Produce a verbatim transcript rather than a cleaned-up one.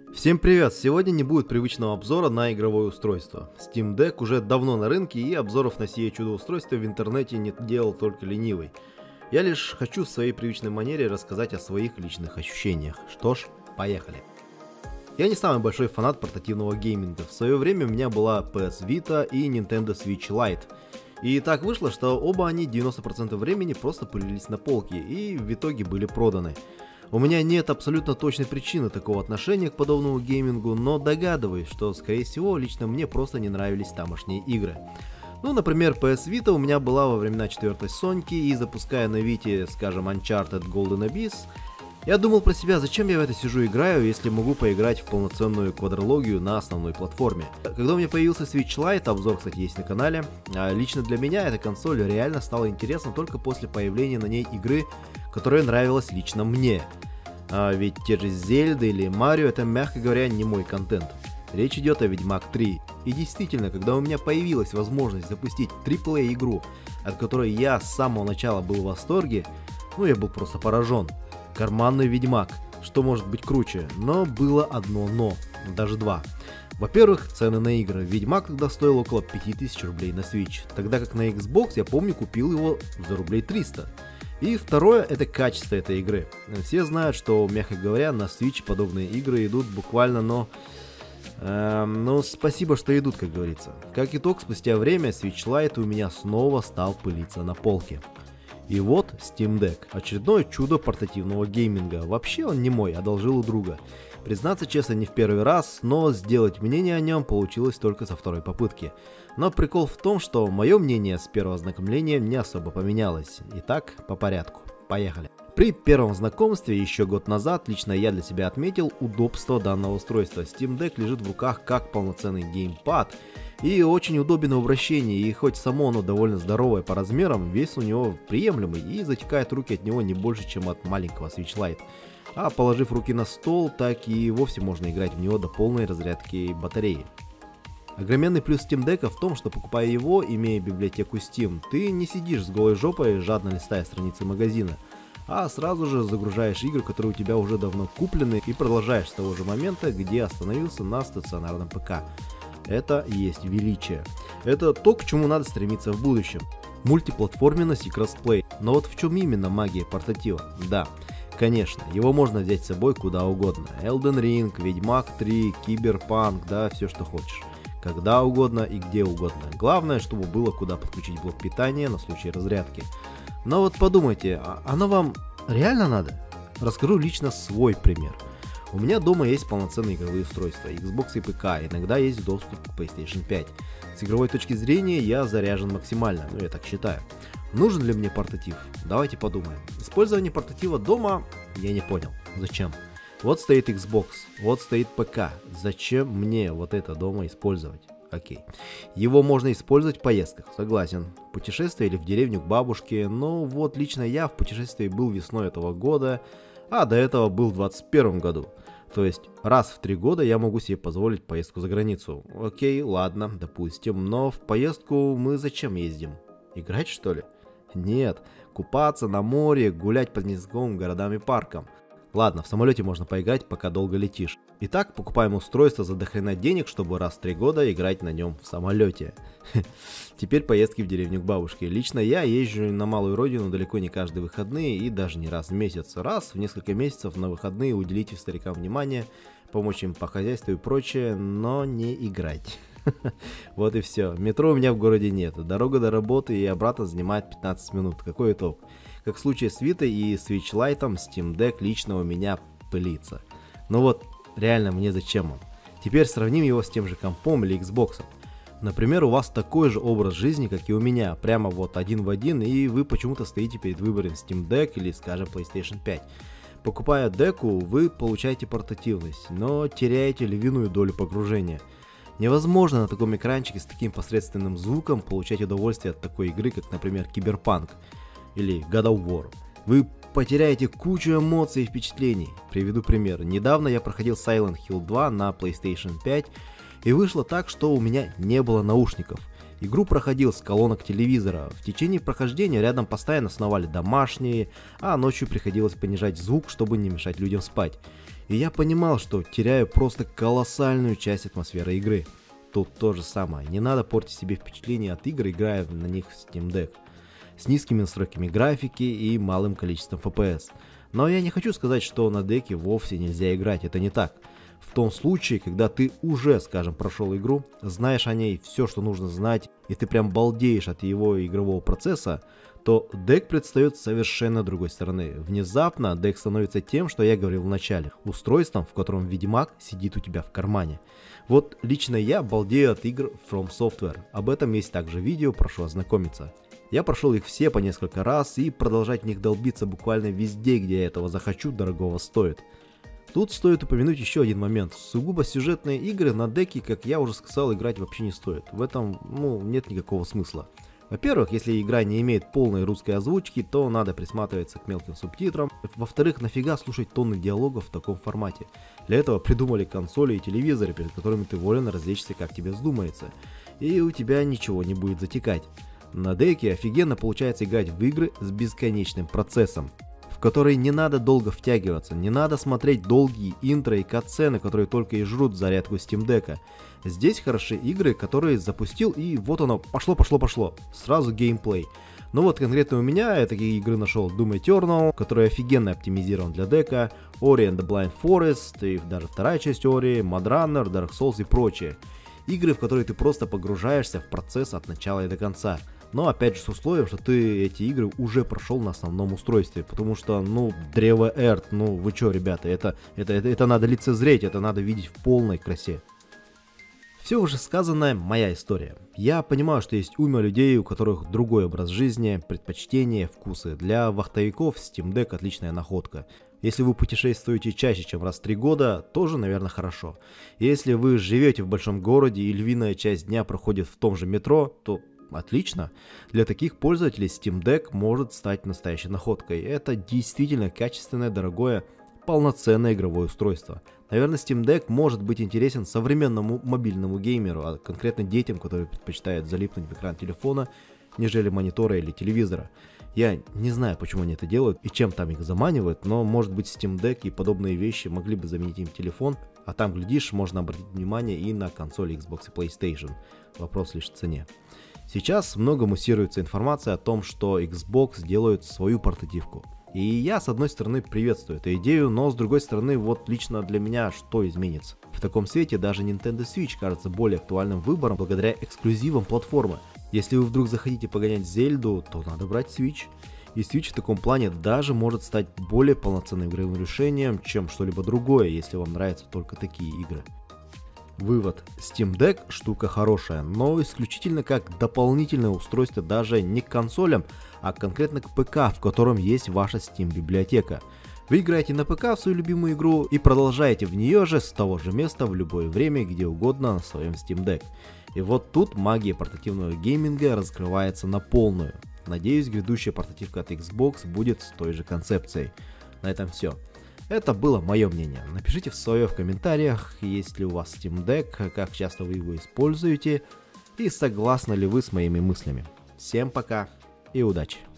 Всем привет! Сегодня не будет привычного обзора на игровое устройство. Steam Deck уже давно на рынке, и обзоров на сие чудо-устройство в интернете не делал только ленивый. Я лишь хочу в своей привычной манере рассказать о своих личных ощущениях. Что ж, поехали! Я не самый большой фанат портативного гейминга. В свое время у меня была пи эс Vita и Nintendo Switch Lite. И так вышло, что оба они девяносто процентов времени просто пылились на полке и в итоге были проданы. У меня нет абсолютно точной причины такого отношения к подобному геймингу, но догадываюсь, что, скорее всего, лично мне просто не нравились тамошние игры. Ну, например, пи эс Vita у меня была во времена четвертой Соньки, и запуская на Вите, скажем, Uncharted Golden Abyss, я думал про себя, зачем я в это сижу играю, если могу поиграть в полноценную квадрологию на основной платформе. Когда у меня появился Switch Lite, обзор, кстати, есть на канале, а лично для меня эта консоль реально стала интересна только после появления на ней игры, которая нравилась лично мне. А ведь те же Зельда или Марио — это, мягко говоря, не мой контент. Речь идет о Ведьмак три. И действительно, когда у меня появилась возможность запустить трипл эй игру, от которой я с самого начала был в восторге, ну я был просто поражен. Карманный Ведьмак. Что может быть круче? Но было одно но. Даже два. Во-первых, цены на игры. Ведьмак тогда стоил около пяти тысяч рублей на Switch, тогда как на Xbox я помню купил его за рублей триста. И второе — это качество этой игры. Все знают, что, мягко говоря, на Switch подобные игры идут буквально, но... Э, ну, спасибо, что идут, как говорится. Как итог, спустя время Switch Lite у меня снова стал пылиться на полке. И вот Steam Deck. Очередное чудо портативного гейминга. Вообще он не мой, одолжил у друга. Признаться честно, не в первый раз, но сделать мнение о нем получилось только со второй попытки. Но прикол в том, что мое мнение с первого ознакомления не особо поменялось. Итак, по порядку. Поехали. При первом знакомстве еще год назад лично я для себя отметил удобство данного устройства. Steam Deck лежит в руках как полноценный геймпад и очень удобен в обращении, и хоть само оно довольно здоровое по размерам, вес у него приемлемый и затекает руки от него не больше, чем от маленького Switch Lite. А положив руки на стол, так и вовсе можно играть в него до полной разрядки батареи. Огроменный плюс Steam Deck в том, что покупая его, имея библиотеку Steam, ты не сидишь с голой жопой, жадно листая страницы магазина, а сразу же загружаешь игры, которые у тебя уже давно куплены, и продолжаешь с того же момента, где остановился на стационарном ПК. Это и есть величие. Это то, к чему надо стремиться в будущем. Мультиплатформенность и кроссплей. Но вот в чем именно магия портатива? Да, конечно, его можно взять с собой куда угодно. Elden Ring, Ведьмак три, Киберпанк, да, все что хочешь. Когда угодно и где угодно. Главное, чтобы было куда подключить блок питания на случай разрядки. Но вот подумайте, а оно вам реально надо? Расскажу лично свой пример. У меня дома есть полноценные игровые устройства, Xbox и ПК, иногда есть доступ к PlayStation пять. С игровой точки зрения я заряжен максимально, ну я так считаю. Нужен ли мне портатив? Давайте подумаем. Использование портатива дома я не понял. Зачем? Вот стоит Xbox, вот стоит ПК. Зачем мне вот это дома использовать? Окей. Его можно использовать в поездках, согласен. Путешествие или в деревню к бабушке, но вот лично я в путешествии был весной этого года, а до этого был в двадцать первом году. То есть раз в три года я могу себе позволить поездку за границу. Окей, ладно, допустим, но в поездку мы зачем ездим? Играть, что ли? Нет, купаться на море, гулять по незнакомым городам и паркам. Ладно, в самолете можно поиграть, пока долго летишь. Итак, покупаем устройство за дохрена денег, чтобы раз в три года играть на нем в самолете. Теперь поездки в деревню к бабушке. Лично я езжу на малую родину далеко не каждые выходные и даже не раз в месяц. Раз в несколько месяцев на выходные уделите старикам внимание, помочь им по хозяйству и прочее, но не играть. Вот и все. Метро у меня в городе нет. Дорога до работы и обратно занимает пятнадцать минут. Какой итог? Как в случае с Vita и Switch Lite, Steam Deck лично у меня пылится. Но вот реально мне зачем он? Теперь сравним его с тем же компом или Xbox. Например, у вас такой же образ жизни, как и у меня, прямо вот один в один, и вы почему-то стоите перед выбором Steam Deck или, скажем, PlayStation пять. Покупая деку, вы получаете портативность, но теряете львиную долю погружения. Невозможно на таком экранчике с таким посредственным звуком получать удовольствие от такой игры, как, например, Киберпанк или God of War. Вы потеряете кучу эмоций и впечатлений. Приведу пример. Недавно я проходил Silent Hill два на PlayStation пять, и вышло так, что у меня не было наушников. Игру проходил с колонок телевизора. В течение прохождения рядом постоянно сновали домашние, а ночью приходилось понижать звук, чтобы не мешать людям спать. И я понимал, что теряю просто колоссальную часть атмосферы игры. Тут то же самое. Не надо портить себе впечатление от игр, играя на них в Steam Deck. С низкими настройками графики и малым количеством эф пи эс. Но я не хочу сказать, что на деке вовсе нельзя играть, это не так. В том случае, когда ты уже, скажем, прошел игру, знаешь о ней все, что нужно знать, и ты прям балдеешь от его игрового процесса, то дек предстает с совершенно другой стороны. Внезапно дек становится тем, что я говорил в начале, устройством, в котором Ведьмак сидит у тебя в кармане. Вот лично я балдею от игр From Software, об этом есть также видео, прошу ознакомиться. Я прошел их все по несколько раз, и продолжать в них долбиться буквально везде, где я этого захочу, дорогого стоит. Тут стоит упомянуть еще один момент. Сугубо сюжетные игры на деке, как я уже сказал, играть вообще не стоит. В этом, ну, нет никакого смысла. Во-первых, если игра не имеет полной русской озвучки, то надо присматриваться к мелким субтитрам. Во-вторых, нафига слушать тонны диалогов в таком формате? Для этого придумали консоли и телевизоры, перед которыми ты волен развлечься, как тебе вздумается. И у тебя ничего не будет затекать. На деке офигенно получается играть в игры с бесконечным процессом, в которые не надо долго втягиваться, не надо смотреть долгие интро и катсцены, которые только и жрут зарядку Steam Deck'а. Здесь хороши игры, которые запустил, и вот оно, пошло-пошло-пошло, сразу геймплей. Ну вот конкретно у меня я такие игры нашел: Doom Eternal, который офигенно оптимизирован для дека, Ori and the Blind Forest, и даже вторая часть Ori, Mad Runner, Dark Souls и прочее. Игры, в которые ты просто погружаешься в процесс от начала и до конца. Но опять же с условием, что ты эти игры уже прошел на основном устройстве, потому что, ну, древо Эрт, ну вы чё, ребята, это, это, это, это надо лицезреть, это надо видеть в полной красе. Все уже сказанное моя история. Я понимаю, что есть уйма людей, у которых другой образ жизни, предпочтения, вкусы. Для вахтовиков Steam Deck отличная находка. Если вы путешествуете чаще, чем раз в три года, тоже, наверное, хорошо. Если вы живете в большом городе и львиная часть дня проходит в том же метро, то отлично. Для таких пользователей Steam Deck может стать настоящей находкой. Это действительно качественное, дорогое, полноценное игровое устройство. Наверное, Steam Deck может быть интересен современному мобильному геймеру, а конкретно детям, которые предпочитают залипнуть в экран телефона, нежели монитора или телевизора. Я не знаю, почему они это делают и чем там их заманивают, но может быть Steam Deck и подобные вещи могли бы заменить им телефон, а там, глядишь, можно обратить внимание и на консоли Xbox и PlayStation. Вопрос лишь в цене. Сейчас много муссируется информация о том, что Xbox делают свою портативку. И я, с одной стороны, приветствую эту идею, но с другой стороны, вот лично для меня что изменится? В таком свете даже Nintendo Switch кажется более актуальным выбором благодаря эксклюзивам платформы. Если вы вдруг захотите погонять Зельду, то надо брать Switch. И Switch в таком плане даже может стать более полноценным игровым решением, чем что-либо другое, если вам нравятся только такие игры. Вывод. Steam Deck штука хорошая, но исключительно как дополнительное устройство даже не к консолям, а конкретно к ПК, в котором есть ваша Steam библиотека. Вы играете на ПК в свою любимую игру и продолжаете в нее же с того же места в любое время, где угодно на своем Steam Deck. И вот тут магия портативного гейминга раскрывается на полную. Надеюсь, грядущая портативка от Xbox будет с той же концепцией. На этом все. Это было мое мнение. Напишите свое в комментариях, есть ли у вас Steam Deck, как часто вы его используете и согласны ли вы с моими мыслями. Всем пока и удачи!